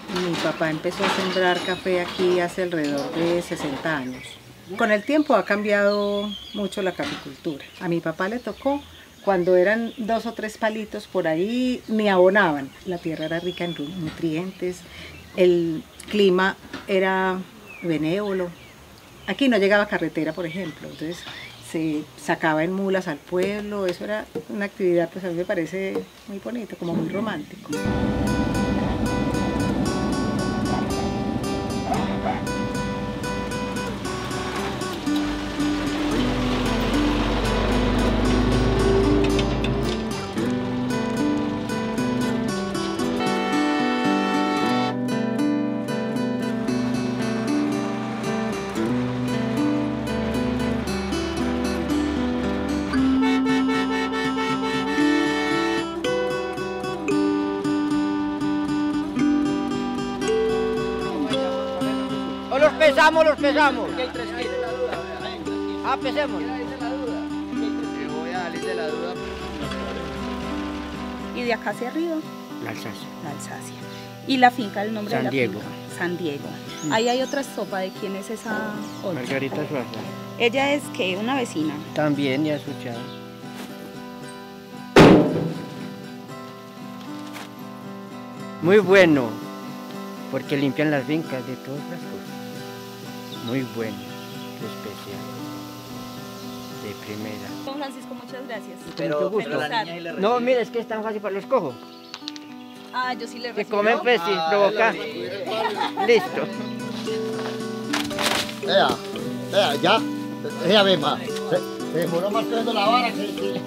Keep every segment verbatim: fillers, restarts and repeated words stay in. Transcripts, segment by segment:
Mi papá empezó a sembrar café aquí hace alrededor de sesenta años. Con el tiempo ha cambiado mucho la caficultura. A mi papá le tocó cuando eran dos o tres palitos por ahí, ni abonaban. La tierra era rica en nutrientes, el clima era benévolo. Aquí no llegaba carretera, por ejemplo, entonces se sacaba en mulas al pueblo. Eso era una actividad, pues a mí me parece muy bonito, como muy romántico. Los pesamos, los pesamos. Ah, pesemos. Voy a salir de la duda. ¿Y de acá hacia arriba? La Alsacia. La Alsacia. ¿Y la finca, el nombre San de la Diego. finca? San Diego. Mm. Ahí hay otra sopa. ¿De quién es esa otra? Margarita Suaza. ¿Ella es qué? ¿Una vecina? También, ya escuchado. Muy bueno, porque limpian las fincas de todas las cosas. Muy bueno, especial, de primera. Don Francisco, muchas gracias. Pero, pero la niña y la no, mira, es que es tan fácil para los cojos. Ah, yo sí le Que recibo. comen pues sin provocar. Listo. Vea, vea, ya, ella misma. Se, se demoró más poniendo la vara que... que...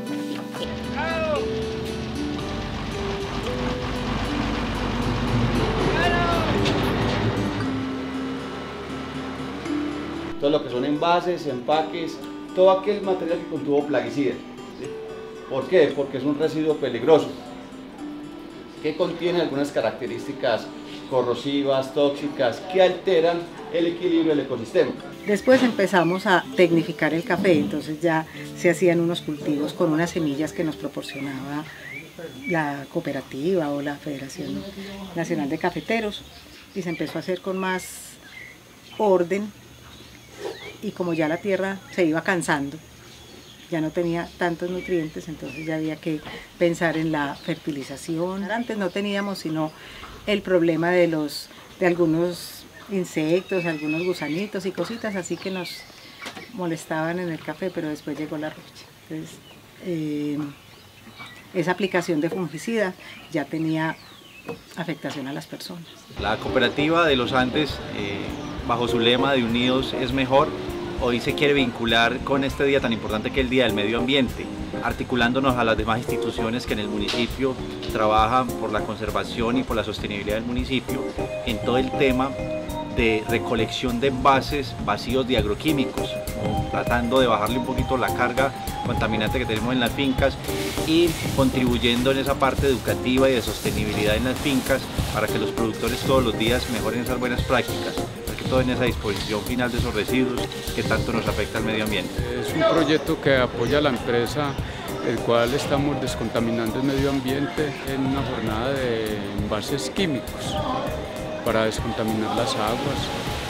Todo lo que son envases, empaques, todo aquel material que contuvo plaguicidas. ¿Sí? ¿Por qué? Porque es un residuo peligroso, que contiene algunas características corrosivas, tóxicas, que alteran el equilibrio del ecosistema. Después empezamos a tecnificar el café, entonces ya se hacían unos cultivos con unas semillas que nos proporcionaba la cooperativa o la Federación Nacional de Cafeteros, y se empezó a hacer con más orden. Y como ya la tierra se iba cansando, ya no tenía tantos nutrientes, entonces ya había que pensar en la fertilización. Antes no teníamos sino el problema de, los, de algunos insectos, algunos gusanitos y cositas así que nos molestaban en el café, pero después llegó la rocha. Entonces, eh, esa aplicación de fungicida ya tenía afectación a las personas. La cooperativa de los Andes, eh, bajo su lema de Unidos es Mejor, hoy se quiere vincular con este día tan importante que es el Día del Medio Ambiente, articulándonos a las demás instituciones que en el municipio trabajan por la conservación y por la sostenibilidad del municipio en todo el tema de recolección de envases vacíos de agroquímicos, tratando de bajarle un poquito la carga contaminante que tenemos en las fincas y contribuyendo en esa parte educativa y de sostenibilidad en las fincas para que los productores todos los días mejoren esas buenas prácticas, porque todo en esa disposición final de esos residuos que tanto nos afecta al medio ambiente. Es un proyecto que apoya a la empresa, el cual estamos descontaminando el medio ambiente en una jornada de envases químicos para descontaminar las aguas.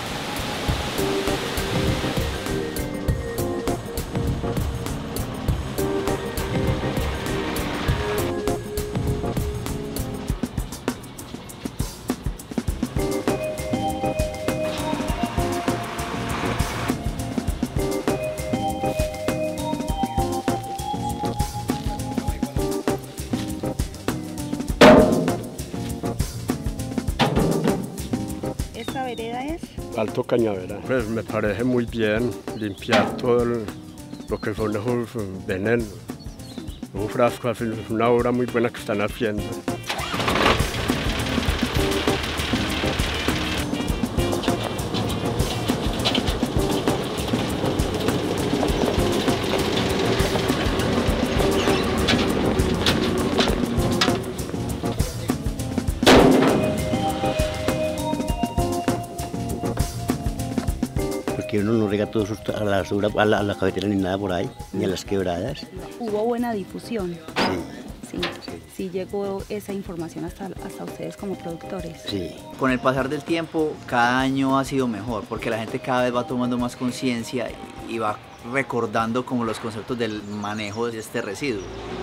¿Esta vereda es? Alto Cañaveral. Pues me parece muy bien limpiar todo el, lo que son esos venenos. Un frasco, es una obra muy buena que están haciendo. Que uno no rega todo a la basura, a la, a la cafetera ni nada por ahí, ni a las quebradas. Hubo buena difusión. Sí. Sí, sí llegó esa información hasta, hasta ustedes como productores. Sí. Con el pasar del tiempo, cada año ha sido mejor, porque la gente cada vez va tomando más conciencia y va recordando como los conceptos del manejo de este residuo.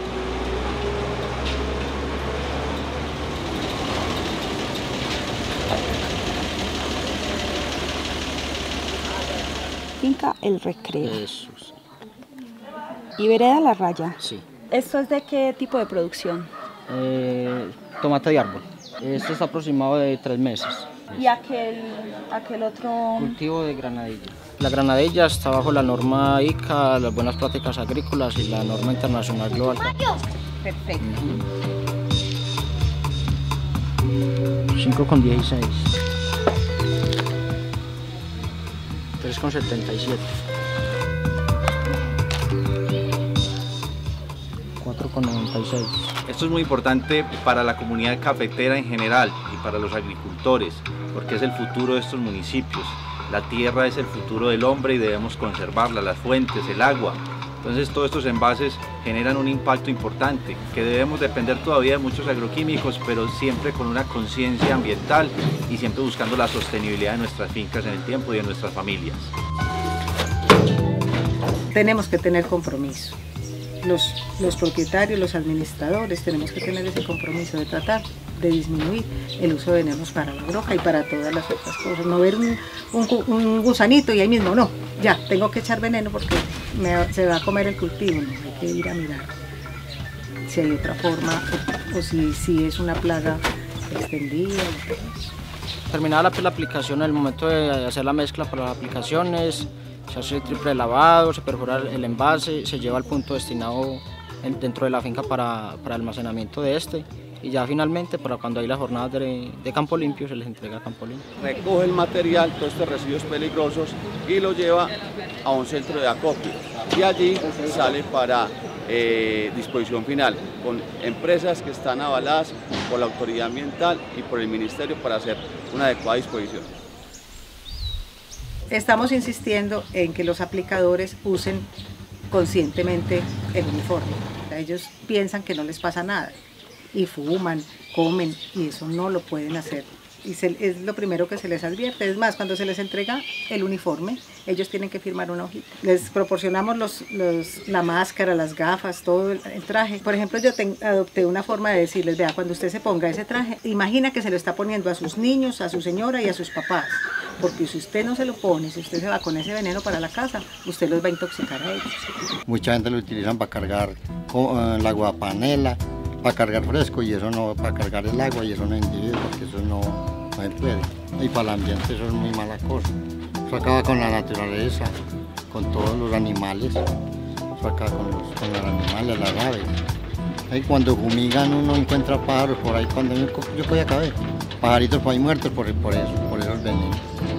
Finca El Recreo. Eso, sí. ¿Y Vereda La Raya? Sí. ¿Esto es de qué tipo de producción? Eh, tomate de árbol. Esto está aproximado de tres meses. ¿Y aquel, aquel otro? Cultivo de granadilla. La granadilla está bajo la norma I C A, las buenas prácticas agrícolas y la norma internacional global. Perfecto. cinco con dieciséis. tres con setenta y siete. cuatro con noventa y seis. Esto es muy importante para la comunidad cafetera en general y para los agricultores, porque es el futuro de estos municipios. La tierra es el futuro del hombre y debemos conservarla, las fuentes, el agua. Entonces todos estos envases generan un impacto importante, que debemos depender todavía de muchos agroquímicos, pero siempre con una conciencia ambiental y siempre buscando la sostenibilidad de nuestras fincas en el tiempo y de nuestras familias. Tenemos que tener compromiso. Los, los propietarios, los administradores, tenemos que tener ese compromiso de tratar de disminuir el uso de venenos para la broja y para todas las otras cosas. No ver un, un, un gusanito y ahí mismo, no, ya, tengo que echar veneno porque me, se va a comer el cultivo. No, hay que ir a mirar si hay otra forma o, o si, si es una plaga extendida. Terminada la, la aplicación, en el momento de hacer la mezcla para las aplicaciones, se hace el triple lavado, se perfora el envase, se lleva al punto destinado en, dentro de la finca para, para almacenamiento de este y ya finalmente para cuando hay las jornadas de, de campo limpio se les entrega a campo limpio. Recoge el material, todos estos residuos peligrosos y lo lleva a un centro de acopio y allí sale para eh, disposición final con empresas que están avaladas por la autoridad ambiental y por el ministerio para hacer una adecuada disposición. Estamos insistiendo en que los aplicadores usen conscientemente el uniforme. Ellos piensan que no les pasa nada y fuman, comen y eso no lo pueden hacer. Y se, es lo primero que se les advierte. Es más, cuando se les entrega el uniforme, ellos tienen que firmar una hojita. Les proporcionamos los, los, la máscara, las gafas, todo el, el traje. Por ejemplo, yo ten, adopté una forma de decirles, vea, cuando usted se ponga ese traje, imagina que se lo está poniendo a sus niños, a su señora y a sus papás. Porque si usted no se lo pone, si usted se va con ese veneno para la casa, usted los va a intoxicar a ellos. Mucha gente lo utilizan para cargar uh, el agua panela, para cargar fresco y eso no, para cargar el agua y eso no es individuo, porque eso no, no se puede. Y para el ambiente eso es muy mala cosa. Eso acaba con la naturaleza, con todos los animales, eso acaba con los, con los animales, las aves. Y cuando fumigan uno encuentra pájaros por ahí, cuando yo, yo podía caber, pajaritos por ahí muertos por, por eso, por esos venenos.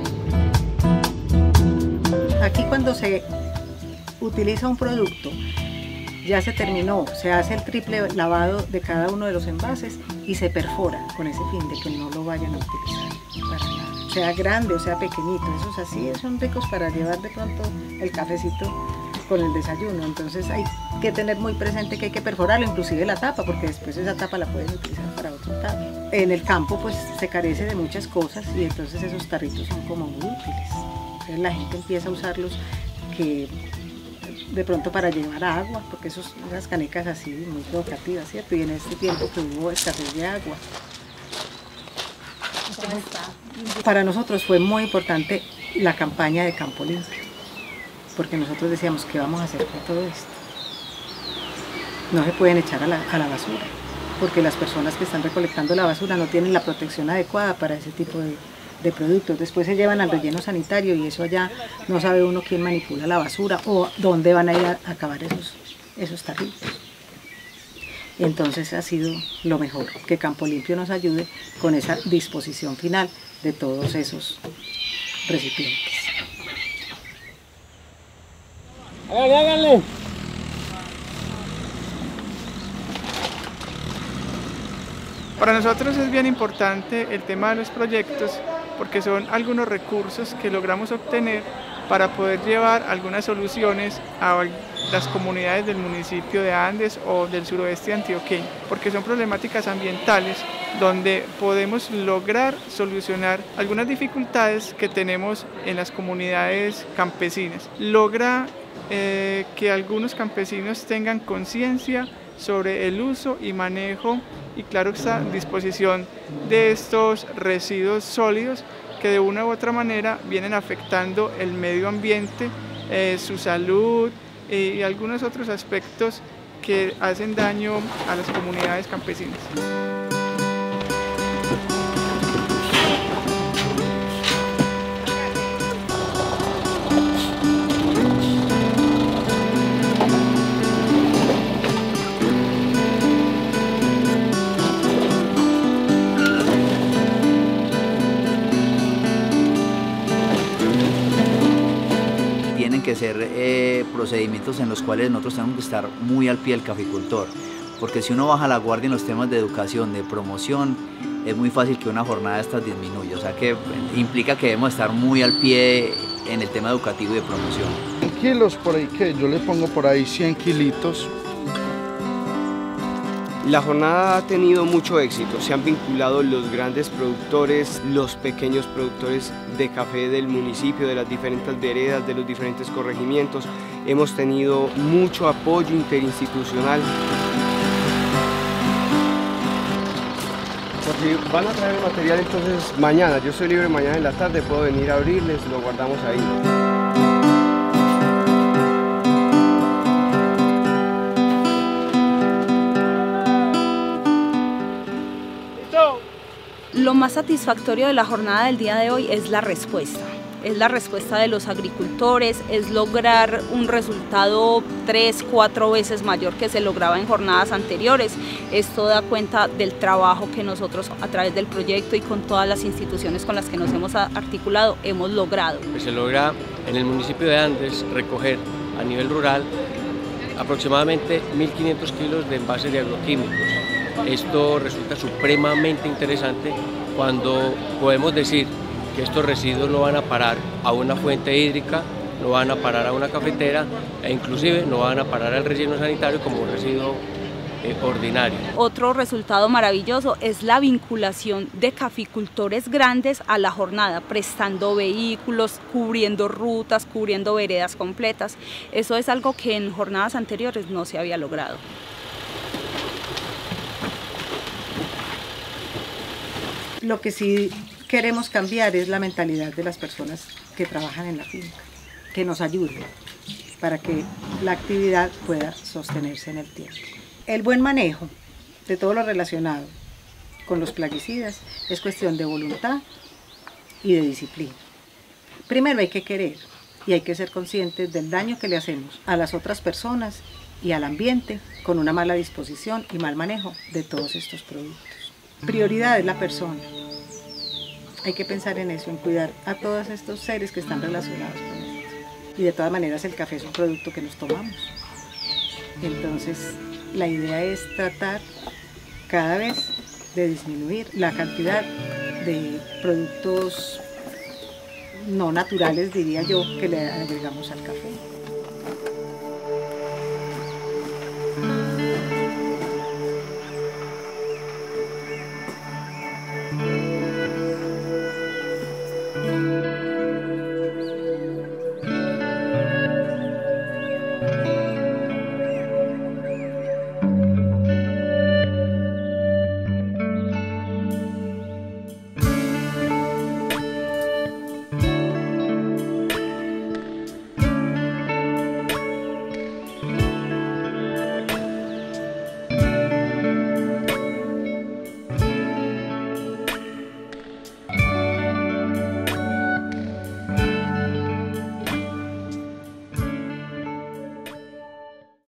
Aquí cuando se utiliza un producto, ya se terminó, se hace el triple lavado de cada uno de los envases y se perfora con ese fin de que no lo vayan a utilizar para nada. Sea grande o sea pequeñito, esos así son ricos para llevar de pronto el cafecito con el desayuno. Entonces hay que tener muy presente que hay que perforarlo, inclusive la tapa, porque después esa tapa la pueden utilizar para otro tarro. En el campo pues se carece de muchas cosas y entonces esos tarritos son como muy útiles. Entonces la gente empieza a usarlos que de pronto para llevar agua, porque esos, esas canecas así muy provocativas, ¿cierto? Y en este tiempo que hubo escasez de agua. ¿Cómo está? Para nosotros fue muy importante la campaña de Campo Limpio, porque nosotros decíamos, ¿qué vamos a hacer con todo esto? No se pueden echar a la, a la basura, porque las personas que están recolectando la basura no tienen la protección adecuada para ese tipo de, de productos. Después se llevan al relleno sanitario y eso allá no sabe uno quién manipula la basura o dónde van a ir a acabar esos, esos tarritos. Entonces ha sido lo mejor, que Campo Limpio nos ayude con esa disposición final de todos esos recipientes. Háganle, háganle. Para nosotros es bien importante el tema de los proyectos porque son algunos recursos que logramos obtener para poder llevar algunas soluciones a las comunidades del municipio de Andes o del suroeste antioqueño, porque son problemáticas ambientales donde podemos lograr solucionar algunas dificultades que tenemos en las comunidades campesinas. Logra eh, que algunos campesinos tengan conciencia sobre el uso y manejo y claro está disposición de estos residuos sólidos que de una u otra manera vienen afectando el medio ambiente, eh, su salud eh, y algunos otros aspectos que hacen daño a las comunidades campesinas. Que ser eh, procedimientos en los cuales nosotros tenemos que estar muy al pie del caficultor, porque si uno baja la guardia en los temas de educación, de promoción, es muy fácil que una jornada de estas disminuya, o sea que implica que debemos estar muy al pie en el tema educativo y de promoción. En kilos por ahí que yo le pongo por ahí cien kilitos. La jornada ha tenido mucho éxito, se han vinculado los grandes productores, los pequeños productores de café del municipio, de las diferentes veredas, de los diferentes corregimientos. Hemos tenido mucho apoyo interinstitucional. Por si van a traer el material, entonces mañana, yo soy libre mañana en la tarde, puedo venir a abrirles, lo guardamos ahí. Lo más satisfactorio de la jornada del día de hoy es la respuesta. Es la respuesta de los agricultores, es lograr un resultado tres, cuatro veces mayor que se lograba en jornadas anteriores. Esto da cuenta del trabajo que nosotros a través del proyecto y con todas las instituciones con las que nos hemos articulado hemos logrado. Se logra en el municipio de Andes recoger a nivel rural aproximadamente mil quinientos kilos de envases de agroquímicos. Esto resulta supremamente interesante cuando podemos decir que estos residuos no van a parar a una fuente hídrica, no van a parar a una cafetera e inclusive no van a parar al relleno sanitario como un residuo eh, ordinario. Otro resultado maravilloso es la vinculación de caficultores grandes a la jornada, prestando vehículos, cubriendo rutas, cubriendo veredas completas. Eso es algo que en jornadas anteriores no se había logrado. Lo que sí queremos cambiar es la mentalidad de las personas que trabajan en la finca, que nos ayuden para que la actividad pueda sostenerse en el tiempo. El buen manejo de todo lo relacionado con los plaguicidas es cuestión de voluntad y de disciplina. Primero hay que querer y hay que ser conscientes del daño que le hacemos a las otras personas y al ambiente con una mala disposición y mal manejo de todos estos productos. Prioridad es la persona. Hay que pensar en eso, en cuidar a todos estos seres que están relacionados con esto. Y de todas maneras el café es un producto que nos tomamos. Entonces la idea es tratar cada vez de disminuir la cantidad de productos no naturales, diría yo, que le agregamos al café.